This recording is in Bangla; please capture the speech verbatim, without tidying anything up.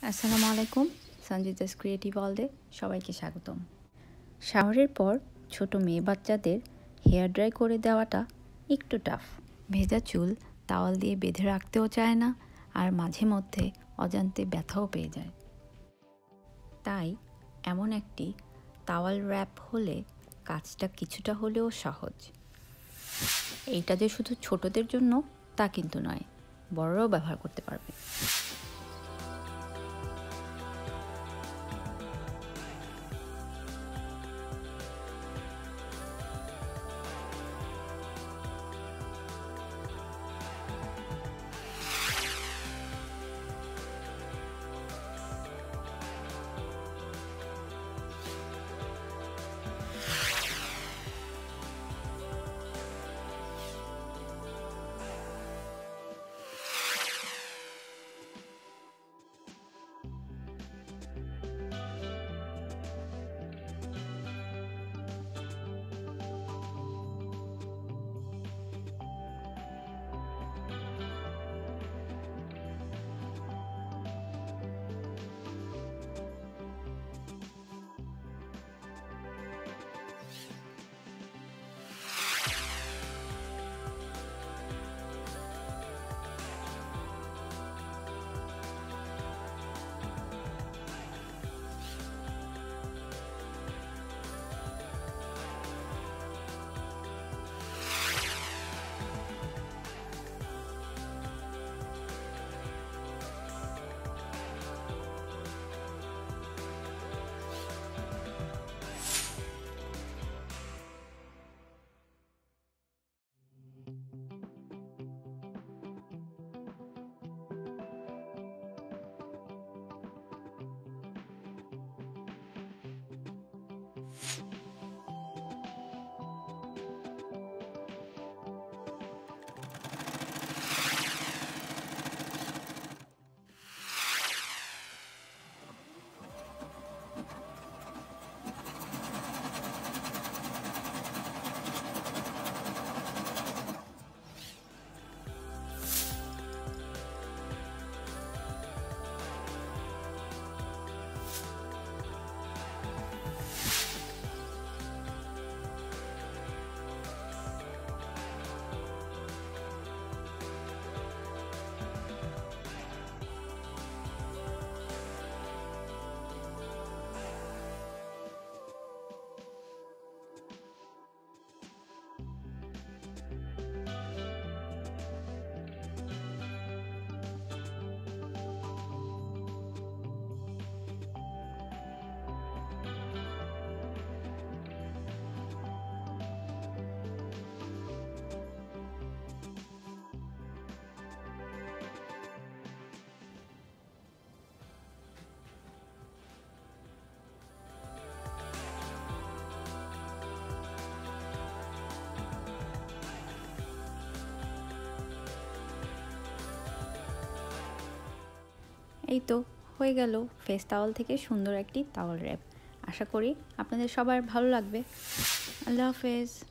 আসসালামু আলাইকুম, সঞ্জিতাস ক্রিয়েটিভ ওয়ার্ল্ডে সবাইকে স্বাগতম। শাওয়ারের পর ছোট মেয়ে বাচ্চাদের হেয়ার ড্রাই করে দেওয়াটা একটু টাফ। ভেজা চুল তাওয়াল দিয়ে বেঁধে রাখতেও চায় না, আর মাঝে মধ্যে অজান্তে ব্যথাও পেয়ে যায়। তাই এমন একটি তাওয়াল র্যাপ হলে কাজটা কিছুটা হলেও সহজ। এইটা যে শুধু ছোটদের জন্য তা কিন্তু নয়, বড়রাও ব্যবহার করতে পারবে। এই তো হয়ে গেল ফেস টাওয়াল থেকে সুন্দর একটি টাওয়াল র্যাপ। আশা করি আপনাদের সবার ভালো লাগবে। আল্লাহ হাফেজ।